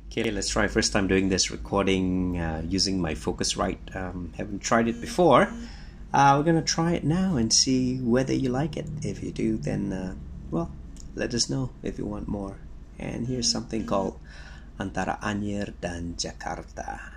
Okay, let's try. First time doing this recording using my Focusrite. Haven't tried it before. We're gonna try it now and see whether you like it. If you do, then well, let us know if you want more. And here's something called Antara Anyer dan Jakarta.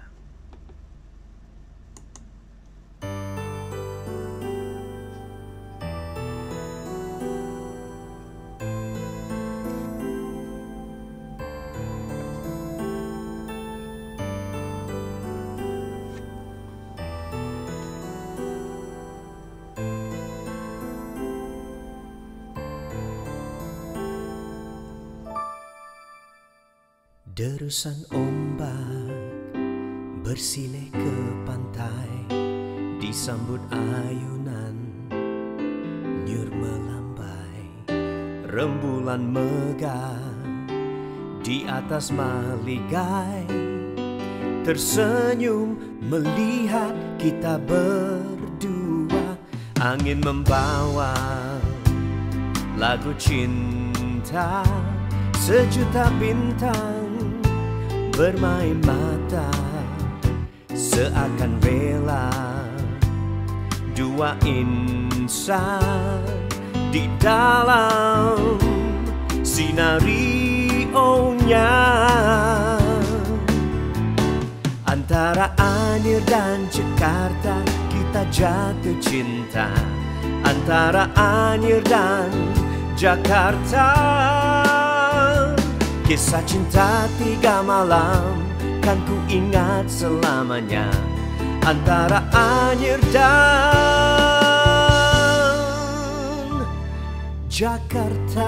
Derusan ombak bersilih ke pantai, disambut ayunan nyur melambai. Rembulan megah di atas maligai, tersenyum melihat kita berdua. Angin membawa lagu cinta, sejuta bintang bermain mata, seakan rela dua insan di dalam sinarionya. Antara Anyer dan Jakarta kita jatuh cinta. Antara Anyer dan Jakarta, kisah cinta 3 malam kan ku ingat selamanya. Antara Anyer dan Jakarta,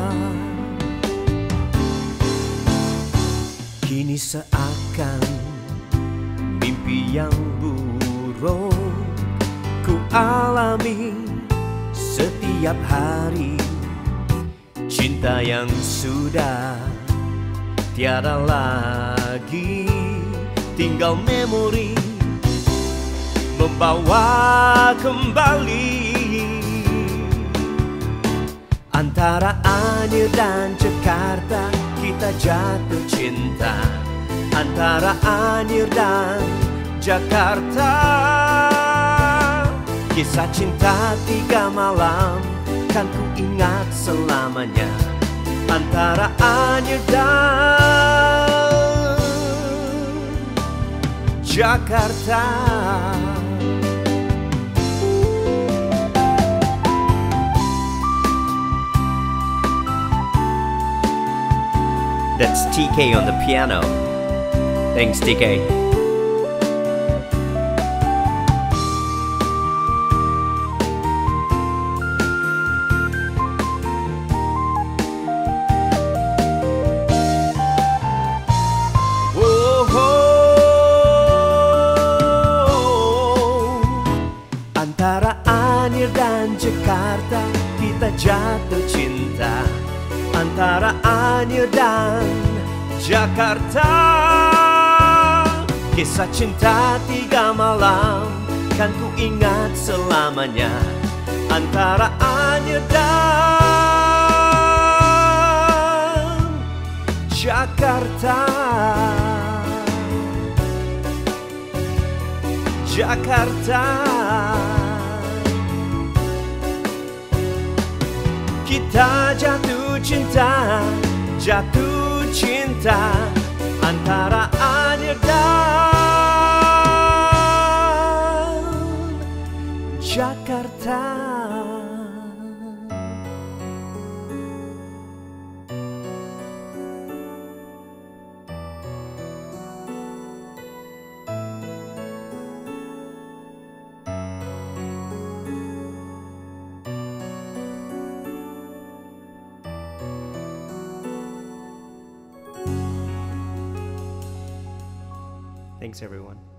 kini seakan mimpi yang buruk ku alami setiap hari. Cinta yang sudah tiada lagi, tinggal memori membawa kembali. Antara Anyer dan Jakarta kita jatuh cinta. Antara Anyer dan Jakarta, kisah cinta 3 malam kan ku ingat selamanya. Antara Anyer dan Jakarta. That's TK on the piano. Thanks, TK. Antara Anyer dan Jakarta kita jatuh cinta. Antara Anyer dan Jakarta, kisah cinta 3 malam kan ku ingat selamanya. Antara Anyer dan Jakarta, Jakarta, kita jatuh cinta, jatuh cinta. Antara Anyer dan Jakarta. Thanks, everyone.